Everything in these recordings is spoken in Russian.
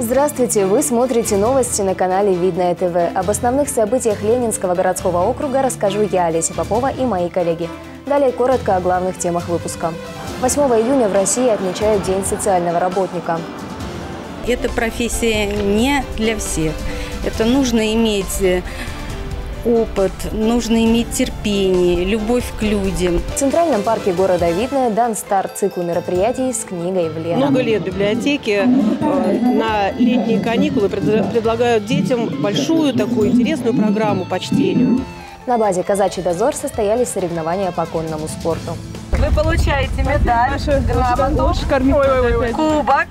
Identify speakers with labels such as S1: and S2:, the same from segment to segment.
S1: Здравствуйте! Вы смотрите новости на канале Видное ТВ. Об основных событиях Ленинского городского округа расскажу я, Олеся Попова, и мои коллеги. Далее коротко о главных темах выпуска. 8 июня в России отмечают День социального работника.
S2: Эта профессия не для всех. Это нужно иметь опыт, нужно иметь терпение, любовь к людям.
S1: В Центральном парке города Видное дан старт циклу мероприятий с книгой в лето.
S3: Много лет библиотеки на летние каникулы предлагают детям большую такую интересную программу по чтению.
S1: На базе «Казачий дозор» состоялись соревнования по конному спорту.
S4: Вы получаете медаль, грамоту, кубок.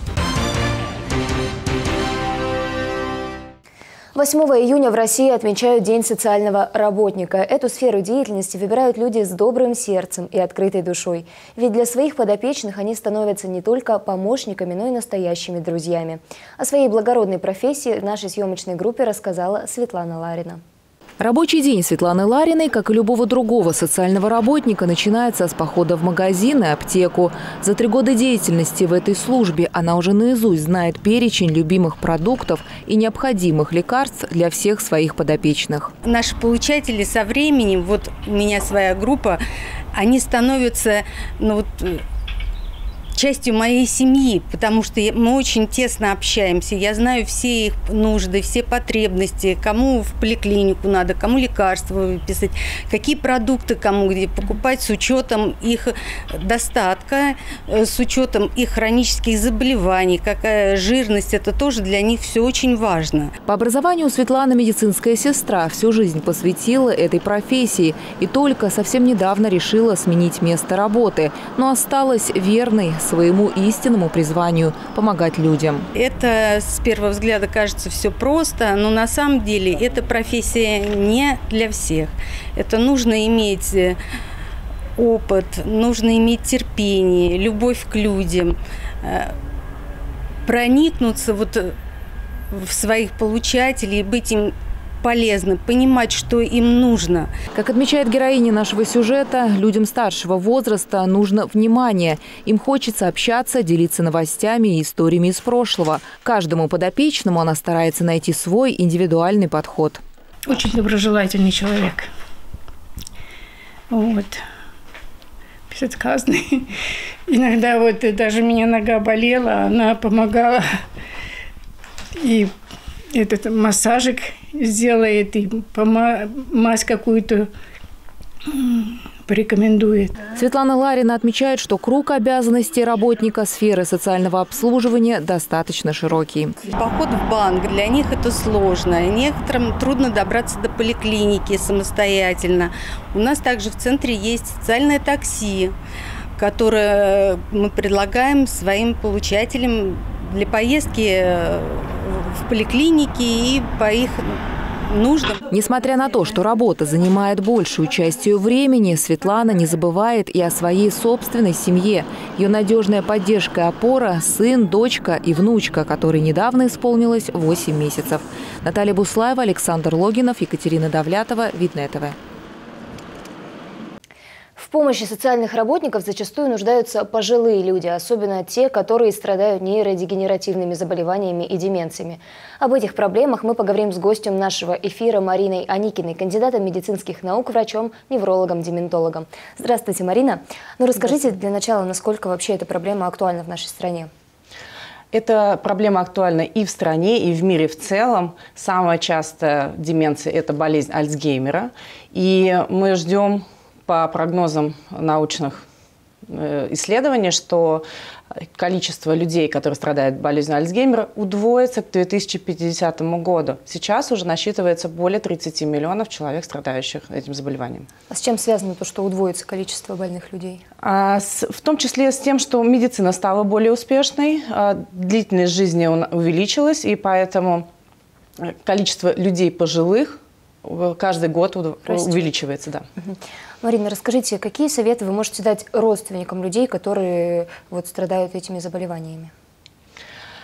S1: 8 июня в России отмечают День социального работника. Эту сферу деятельности выбирают люди с добрым сердцем и открытой душой. Ведь для своих подопечных они становятся не только помощниками, но и настоящими друзьями. О своей благородной профессии в нашей съемочной группе рассказала Светлана Ларина.
S5: Рабочий день Светланы Лариной, как и любого другого социального работника, начинается с похода в магазин и аптеку. За 3 года деятельности в этой службе она уже наизусть знает перечень любимых продуктов и необходимых лекарств для всех своих подопечных.
S2: Наши получатели со временем, вот у меня своя группа, они становятся частью моей семьи, потому что мы очень тесно общаемся. Я знаю все их нужды, все потребности, кому в поликлинику надо, кому лекарства выписать, какие продукты кому где покупать с учетом их достатка, с учетом их хронических заболеваний, какая жирность, это тоже для них все очень важно.
S5: По образованию Светлана медицинская сестра, всю жизнь посвятила этой профессии и только совсем недавно решила сменить место работы, но осталась верной своему истинному призванию – помогать людям.
S2: Это с первого взгляда кажется все просто, но на самом деле эта профессия не для всех. Это нужно иметь опыт, нужно иметь терпение, любовь к людям, проникнуться в своих получателей, быть им полезно, понимать, что им нужно.
S5: Как отмечает героиня нашего сюжета, людям старшего возраста нужно внимание. Им хочется общаться, делиться новостями и историями из прошлого. Каждому подопечному она старается найти свой индивидуальный подход.
S6: Очень доброжелательный человек. Безотказный. Иногда даже меня нога болела, она помогала. И этот массажик сделает, и мазь какую-то порекомендует.
S5: Светлана Ларина отмечает, что круг обязанностей работника сферы социального обслуживания достаточно широкий.
S2: Поход в банк для них это сложно. Некоторым трудно добраться до поликлиники самостоятельно. У нас также в центре есть социальное такси, которое мы предлагаем своим получателям для поездки в поликлинике и по их нуждам.
S5: Несмотря на то, что работа занимает большую часть ее времени, Светлана не забывает и о своей собственной семье. Ее надежная поддержка и опора – сын, дочка и внучка, которой недавно исполнилось 8 месяцев. Наталья Буслаева, Александр Логинов, Екатерина Давлятова, Видное ТВ.
S1: В помощи социальных работников зачастую нуждаются пожилые люди, особенно те, которые страдают нейродегенеративными заболеваниями и деменциями. Об этих проблемах мы поговорим с гостем нашего эфира Мариной Аникиной, кандидатом медицинских наук, врачом, неврологом, дементологом. Здравствуйте, Марина. Расскажите для начала, насколько вообще эта проблема актуальна в нашей стране?
S7: Эта проблема актуальна и в стране, и в мире в целом. Самая частая деменция – это болезнь Альцгеймера. И мы ждем, по прогнозам научных исследований, что количество людей, которые страдают болезнью Альцгеймера, удвоится к 2050 году. Сейчас уже насчитывается более 30 миллионов человек, страдающих этим заболеванием.
S1: А с чем связано то, что удвоится количество больных людей?
S7: В том числе с тем, что медицина стала более успешной, длительность жизни увеличилась, и поэтому количество людей пожилых каждый год увеличивается. Да.
S1: Марина, расскажите, какие советы вы можете дать родственникам людей, которые страдают этими заболеваниями?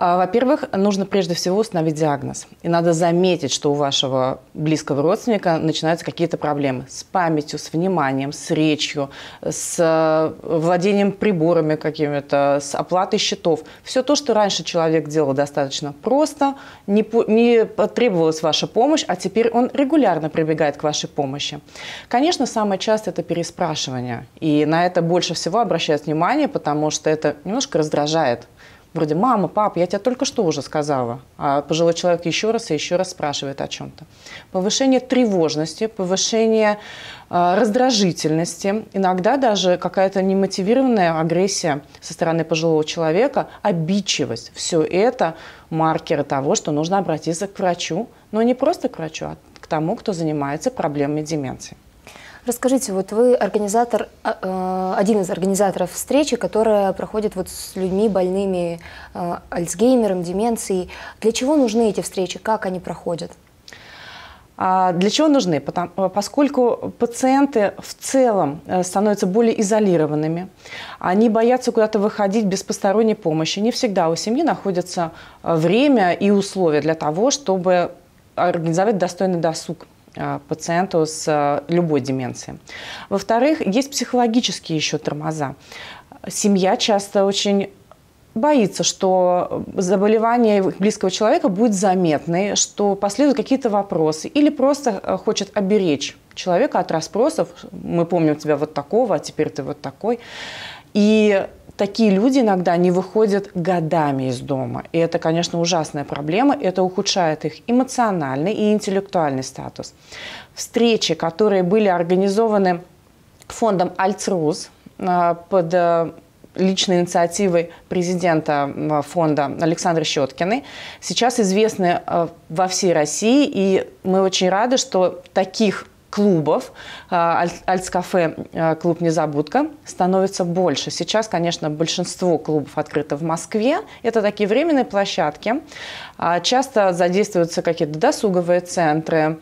S7: Во-первых, нужно прежде всего установить диагноз. И надо заметить, что у вашего близкого родственника начинаются какие-то проблемы с памятью, с вниманием, с речью, с владением приборами какими-то, с оплатой счетов. Все то, что раньше человек делал достаточно просто, не потребовалась ваша помощь, а теперь он регулярно прибегает к вашей помощи. Конечно, самое частое – это переспрашивание. И на это больше всего обращают внимание, потому что это немножко раздражает. Вроде: мама, папа, я тебе только что уже сказала. А пожилой человек еще раз и еще раз спрашивает о чем-то. Повышение тревожности, повышение раздражительности, иногда даже какая-то немотивированная агрессия со стороны пожилого человека, обидчивость. Все это маркеры того, что нужно обратиться к врачу, но не просто к врачу, а к тому, кто занимается проблемами деменции.
S1: Расскажите, вот вы организатор, один из организаторов встречи, которая проходит вот с людьми, больными Альцгеймером, деменцией. Для чего нужны эти встречи? Как они проходят?
S7: Для чего нужны? Поскольку пациенты в целом становятся более изолированными, они боятся куда-то выходить без посторонней помощи. Не всегда у семьи находится время и условия для того, чтобы организовать достойный досуг пациенту с любой деменцией. Во-вторых, есть психологические еще тормоза. Семья часто очень боится, что заболевание их близкого человека будет заметно, что последуют какие-то вопросы, или просто хочет оберечь человека от расспросов. Мы помним тебя вот такого, а теперь ты вот такой. И такие люди иногда не выходят годами из дома. И это, конечно, ужасная проблема. Это ухудшает их эмоциональный и интеллектуальный статус. Встречи, которые были организованы фондом «Альцрус» под личной инициативой президента фонда Александры Щеткиной, сейчас известны во всей России. И мы очень рады, что таких клубов, Альцкафе, клуб «Незабудка», становится больше. Сейчас, конечно, большинство клубов открыто в Москве. Это такие временные площадки. Часто задействуются какие-то досуговые центры,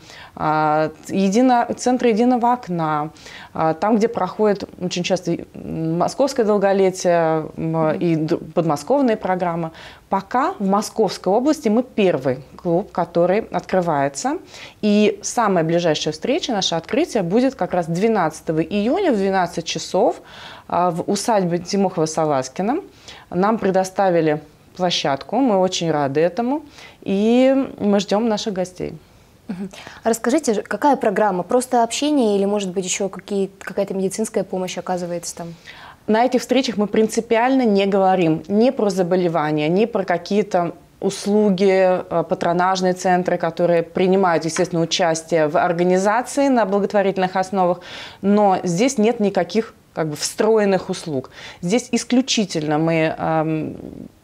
S7: центры единого окна, там, где проходит очень часто московское долголетие и подмосковные программы. Пока в Московской области мы первый клуб, который открывается. И самая ближайшая встреча, наше открытие, будет как раз 12 июня в 12 часов в усадьбе Тимохова-Саласкина. Нам предоставили площадку, мы очень рады этому, и мы ждем наших гостей.
S1: Расскажите, какая программа? Просто общение или, может быть, еще какая-то медицинская помощь оказывается там?
S7: На этих встречах мы принципиально не говорим ни про заболевания, ни про какие-то услуги, патронажные центры, которые принимают, естественно, участие в организации на благотворительных основах, но здесь нет никаких встроенных услуг. Здесь исключительно мы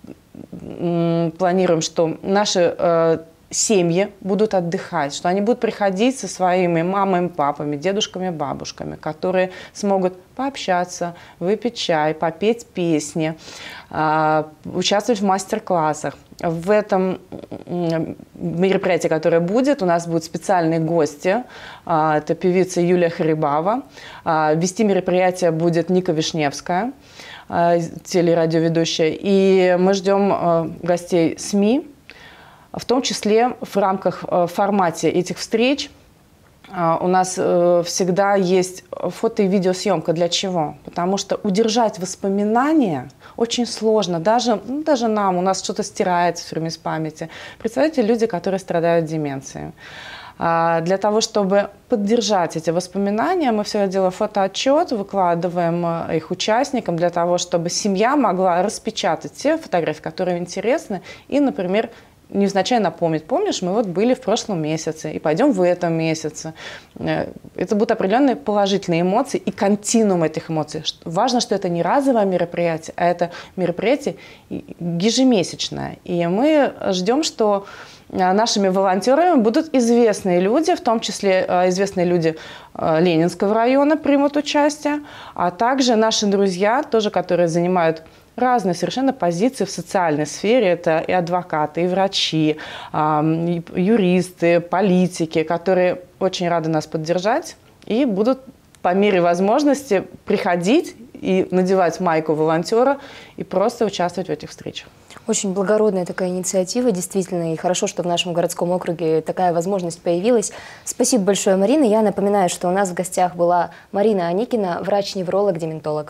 S7: планируем, что наши семьи будут отдыхать, что они будут приходить со своими мамами, папами, дедушками, бабушками, которые смогут пообщаться, выпить чай, попеть песни, участвовать в мастер-классах. В этом мероприятии, которое будет, у нас будут специальные гости. Это певица Юлия Харибава. Вести мероприятие будет Ника Вишневская, телерадиоведущая. И мы ждем гостей СМИ, в том числе в формате этих встреч. У нас всегда есть фото- и видеосъемка. Для чего? Потому что удержать воспоминания очень сложно. Даже нам, у нас что-то стирается все время из памяти. Представьте, люди, которые страдают деменцией. Для того, чтобы поддержать эти воспоминания, мы всегда делаем фотоотчет, выкладываем их участникам, для того, чтобы семья могла распечатать те фотографии, которые интересны, и, например, невзначай напомнить: помнишь, мы вот были в прошлом месяце и пойдем в этом месяце. Это будут определенные положительные эмоции и континуум этих эмоций. Важно, что это не разовое мероприятие, а это мероприятие ежемесячное. И мы ждем, что нашими волонтерами будут известные люди, в том числе известные люди Ленинского района примут участие, а также наши друзья, тоже, которые занимают разные совершенно позиции в социальной сфере. Это и адвокаты, и врачи, и юристы, политики, которые очень рады нас поддержать и будут по мере возможности приходить и надевать майку волонтера и просто участвовать в этих встречах.
S1: Очень благородная такая инициатива, действительно, и хорошо, что в нашем городском округе такая возможность появилась. Спасибо большое, Марина. Я напоминаю, что у нас в гостях была Марина Аникина, врач-невролог-дементолог.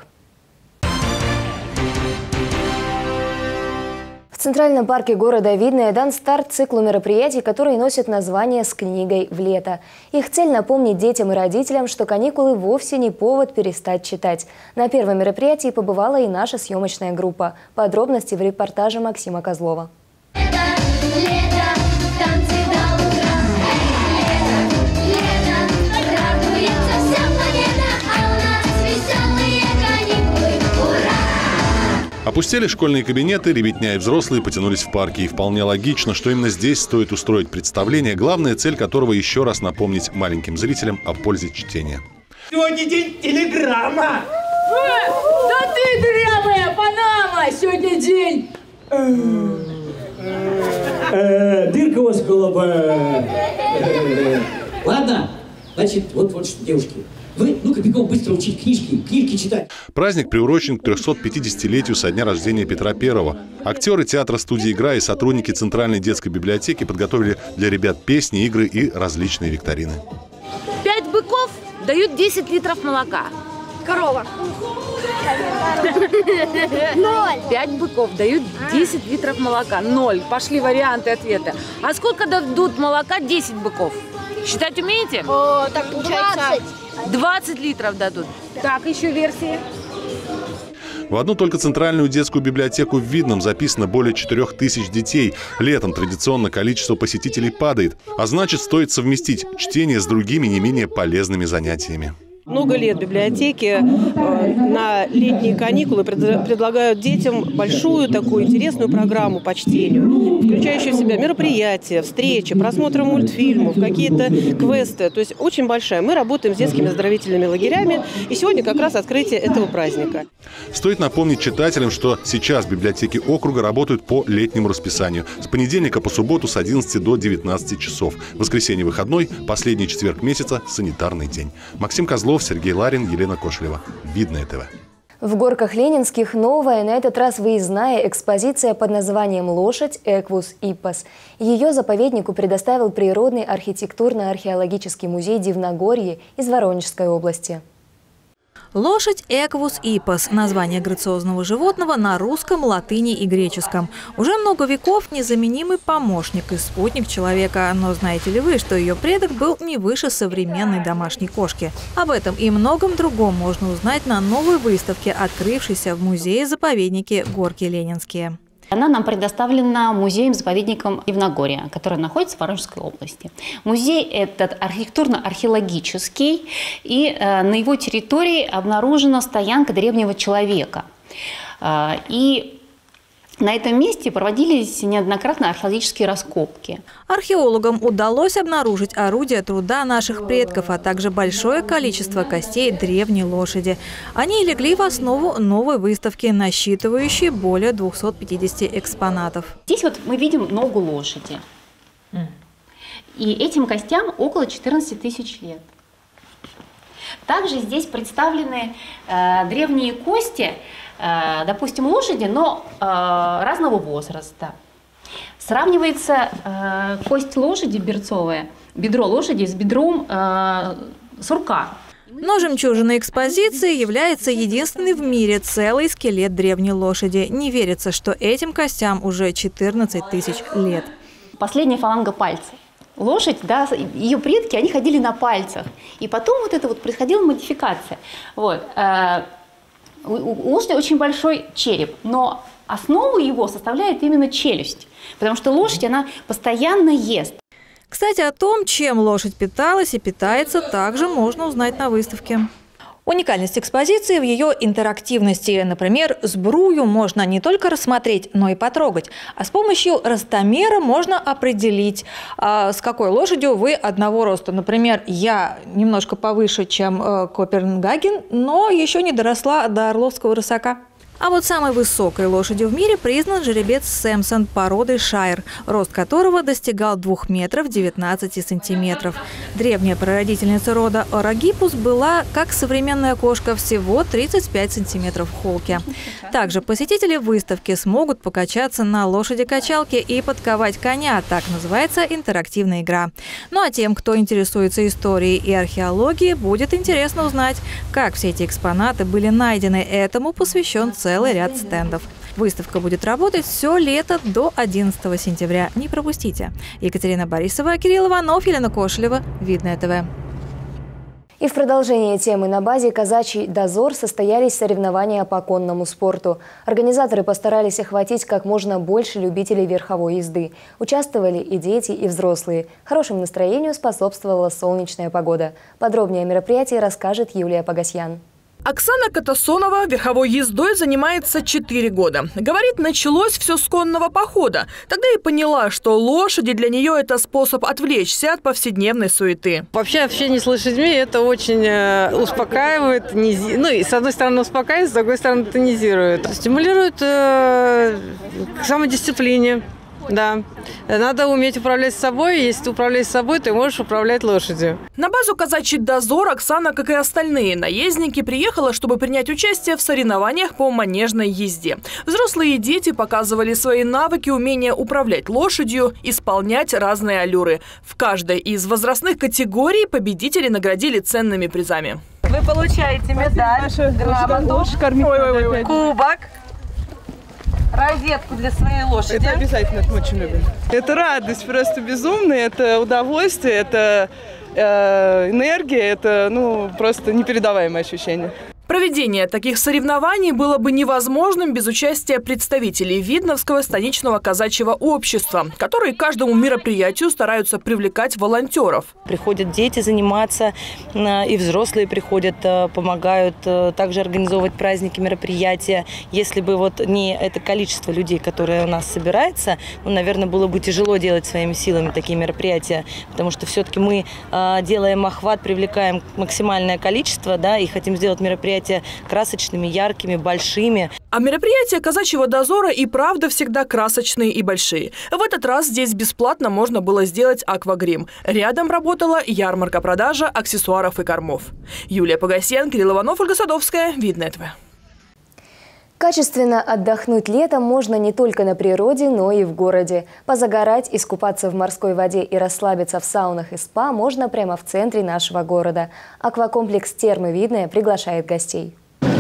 S1: В Центральном парке города Видное дан старт циклу мероприятий, которые носят название «С книгой в лето». Их цель – напомнить детям и родителям, что каникулы вовсе не повод перестать читать. На первом мероприятии побывала и наша съемочная группа. Подробности в репортаже Максима Козлова.
S8: Опустели школьные кабинеты, ребятня и взрослые потянулись в парки. И вполне логично, что именно здесь стоит устроить представление, главная цель которого еще раз напомнить маленьким зрителям о пользе чтения.
S9: Сегодня день телеграмма!
S10: Да ты дрявая Панама! Сегодня день...
S9: Дырка у вас в голове. Ладно, значит, вот что, девушки. Вы, ну-ка, бегом быстро учить книжки читать.
S8: Праздник приурочен к 350-летию со дня рождения Петра I. Актеры театра студии «Игра» и сотрудники Центральной детской библиотеки подготовили для ребят песни, игры и различные викторины.
S10: 5 быков дают 10 литров молока. Корова. 0. 5 быков дают 10 литров молока. 0. Пошли варианты ответа. А сколько дадут молока 10 быков? Считать умеете?
S11: О, так получается...
S10: 20 литров дадут. Так, еще версии.
S8: В одну только Центральную детскую библиотеку в Видном записано более 4000 детей. Летом традиционно количество посетителей падает. А значит, стоит совместить чтение с другими не менее полезными занятиями.
S3: Много лет библиотеки на летние каникулы предлагают детям большую такую интересную программу по чтению, включающую в себя мероприятия, встречи, просмотры мультфильмов, какие-то квесты. То есть очень большая. Мы работаем с детскими оздоровительными лагерями, и сегодня как раз открытие этого праздника.
S8: Стоит напомнить читателям, что сейчас библиотеки округа работают по летнему расписанию. С понедельника по субботу с 11 до 19 часов. Воскресенье выходной, последний четверг месяца – санитарный день. Максим Козлов, Сергей Ларин, Елена Кошелева. Видное ТВ.
S1: В Горках Ленинских новая, на этот раз выездная экспозиция под названием «Лошадь Эквус Иппос». Ее заповеднику предоставил природный архитектурно-археологический музей Дивногорье из Воронежской области.
S12: Лошадь Эквус Иппос – название грациозного животного на русском, латыни и греческом. Уже много веков незаменимый помощник и спутник человека. Но знаете ли вы, что ее предок был не выше современной домашней кошки? Об этом и многом другом можно узнать на новой выставке, открывшейся в музее-заповеднике Горки Ленинские.
S13: Она нам предоставлена музеем-заповедником Дивногорья, который находится в Воронежской области. Музей этот архитектурно-археологический, и на его территории обнаружена стоянка древнего человека. И на этом месте проводились неоднократно археологические раскопки.
S12: Археологам удалось обнаружить орудия труда наших предков, а также большое количество костей древней лошади. Они легли в основу новой выставки, насчитывающей более 250 экспонатов.
S13: Здесь вот мы видим ногу лошади. И этим костям около 14 тысяч лет. Также здесь представлены древние кости, допустим, лошади, но разного возраста. Сравнивается кость лошади берцовая, бедро лошади с бедром сурка.
S12: Но жемчужиной экспозиции является единственный в мире целый скелет древней лошади. Не верится, что этим костям уже 14 тысяч лет.
S13: Последняя фаланга пальца. Лошадь, да, ее предки, они ходили на пальцах. И потом вот это вот происходила модификация. Вот. У лошади очень большой череп, но основу его составляет именно челюсть, потому что лошадь, она постоянно ест.
S12: Кстати, о том, чем лошадь питалась и питается, также можно узнать на выставке. Уникальность экспозиции в ее интерактивности. Например, сбрую можно не только рассмотреть, но и потрогать. А с помощью ростомера можно определить, с какой лошадью вы одного роста. Например, я немножко повыше, чем Копенгаген, но еще не доросла до орловского рысака. А вот самой высокой лошадью в мире признан жеребец Сэмпсон породы Шайр, рост которого достигал 2 метров 19 сантиметров. Древняя прародительница рода Орагипус была, как современная кошка, всего 35 сантиметров в холке. Также посетители выставки смогут покачаться на лошади-качалке и подковать коня. Так называется интерактивная игра. Ну а тем, кто интересуется историей и археологией, будет интересно узнать, как все эти экспонаты были найдены. Этому посвящен целый ряд стендов. Выставка будет работать все лето до 11 сентября. Не пропустите. Екатерина Борисова, Кирилл Иванов, Елена Кошелева. Видное ТВ.
S1: И в продолжение темы на базе «Казачий дозор» состоялись соревнования по конному спорту. Организаторы постарались охватить как можно больше любителей верховой езды. Участвовали и дети, и взрослые. Хорошему настроению способствовала солнечная погода. Подробнее о мероприятии расскажет Юлия Погасьян.
S11: Оксана Катасонова верховой ездой занимается 4 года. Говорит, началось все с конного похода. Тогда и поняла, что лошади для нее – это способ отвлечься от повседневной суеты.
S14: Вообще общение с лошадьми – это очень успокаивает, ну и с одной стороны успокаивает, с другой стороны тонизирует. Стимулирует к самодисциплине. Да. Надо уметь управлять собой. Если ты управляешь собой, ты можешь управлять лошадью.
S11: На базу «Казачий дозор» Оксана, как и остальные наездники, приехала, чтобы принять участие в соревнованиях по манежной езде. Взрослые и дети показывали свои навыки, умение управлять лошадью, исполнять разные аллюры. В каждой из возрастных категорий победители наградили ценными призами.
S4: Вы получаете медаль, грамоту, кубок, розетку для своей лошади.
S15: Это обязательно, мы очень любим. Это радость просто безумная, это удовольствие, это энергия, это просто непередаваемое ощущение.
S11: Проведение таких соревнований было бы невозможным без участия представителей Видновского станичного казачьего общества, которые к каждому мероприятию стараются привлекать волонтеров.
S16: Приходят дети заниматься, и взрослые приходят, помогают также организовывать праздники, мероприятия. Если бы не это количество людей, которое у нас собирается, наверное, было бы тяжело делать своими силами такие мероприятия, потому что все-таки мы делаем охват, привлекаем максимальное количество, да, и хотим сделать мероприятия красочными, яркими, большими.
S11: А мероприятия казачьего дозора и правда всегда красочные и большие. В этот раз здесь бесплатно можно было сделать аквагрим. Рядом работала ярмарка продажа аксессуаров и кормов. Юлия Погасьян, Кирилл Иванов, Ольга Садовская. Видное ТВ.
S1: Качественно отдохнуть летом можно не только на природе, но и в городе. Позагорать, искупаться в морской воде и расслабиться в саунах и спа можно прямо в центре нашего города. Аквакомплекс «Термы Видное» приглашает гостей.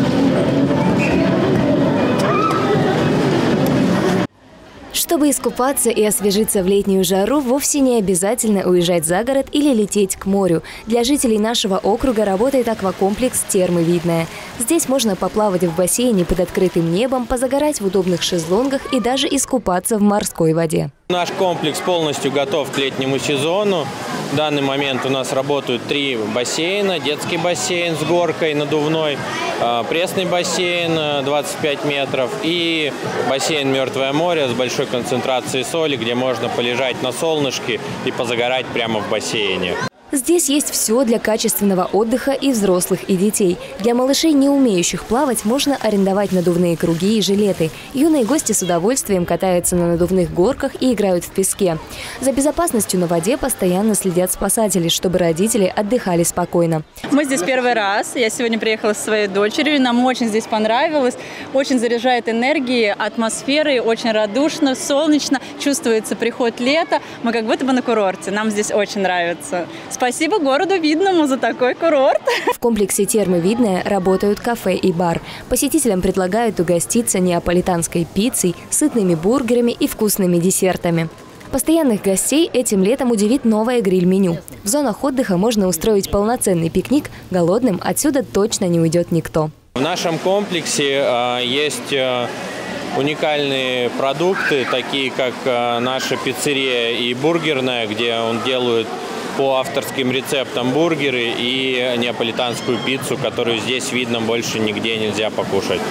S1: Чтобы искупаться и освежиться в летнюю жару, вовсе не обязательно уезжать за город или лететь к морю. Для жителей нашего округа работает аквакомплекс «Термы Видное». Здесь можно поплавать в бассейне под открытым небом, позагорать в удобных шезлонгах и даже искупаться в морской воде.
S17: Наш комплекс полностью готов к летнему сезону. В данный момент у нас работают 3 бассейна. Детский бассейн с горкой надувной, пресный бассейн 25 метров и бассейн «Мертвое море» с большой концентрацией соли, где можно полежать на солнышке и позагорать прямо в бассейне.
S1: Здесь есть все для качественного отдыха и взрослых, и детей. Для малышей, не умеющих плавать, можно арендовать надувные круги и жилеты. Юные гости с удовольствием катаются на надувных горках и играют в песке. За безопасностью на воде постоянно следят спасатели, чтобы родители отдыхали спокойно.
S18: Мы здесь первый раз. Я сегодня приехала со своей дочерью. Нам очень здесь понравилось. Очень заряжает энергией, атмосферой, очень радушно, солнечно. Чувствуется приход лета. Мы как будто бы на курорте. Нам здесь очень нравится. Спасибо городу Видному за такой курорт.
S1: В комплексе «Термы Видное» работают кафе и бар. Посетителям предлагают угоститься неаполитанской пиццей, сытными бургерами и вкусными десертами. Постоянных гостей этим летом удивит новое гриль-меню. В зонах отдыха можно устроить полноценный пикник. Голодным отсюда точно не уйдет никто.
S17: В нашем комплексе есть уникальные продукты, такие как наша пиццерия и бургерная, где он делает по авторским рецептам бургеры и неаполитанскую пиццу, которую здесь видно больше нигде нельзя покушать.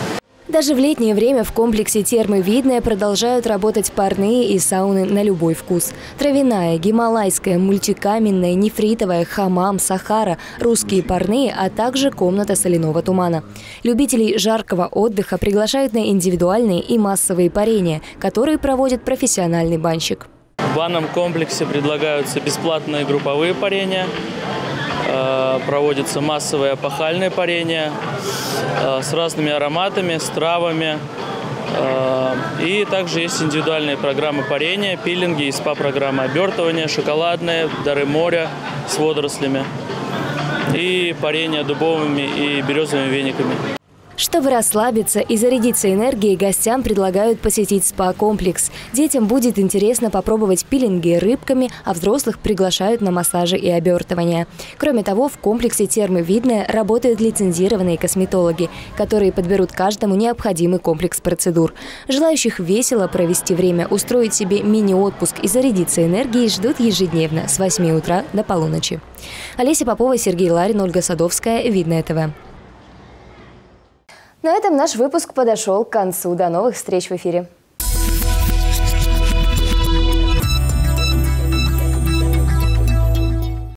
S1: Даже в летнее время в комплексе термы «Видное» продолжают работать парные и сауны на любой вкус. Травяная, гималайская, мультикаменная, нефритовая, хамам, сахара, русские парные, а также комната соляного тумана. Любителей жаркого отдыха приглашают на индивидуальные и массовые парения, которые проводит профессиональный банщик.
S19: В банном комплексе предлагаются бесплатные групповые парения. Проводятся массовые эпохальные парения с разными ароматами, с травами. И также есть индивидуальные программы парения, пилинги и спа-программы обертывания, шоколадные, дары моря с водорослями и парение дубовыми и березовыми вениками.
S1: Чтобы расслабиться и зарядиться энергией, гостям предлагают посетить спа-комплекс. Детям будет интересно попробовать пилинги рыбками, а взрослых приглашают на массажи и обертывания. Кроме того, в комплексе термы «Видное» работают лицензированные косметологи, которые подберут каждому необходимый комплекс процедур. Желающих весело провести время, устроить себе мини-отпуск и зарядиться энергией ждут ежедневно с 8 утра до полуночи. Олеся Попова, Сергей Ларин, Ольга Садовская, Видное ТВ. На этом наш выпуск подошел к концу. До новых встреч в эфире.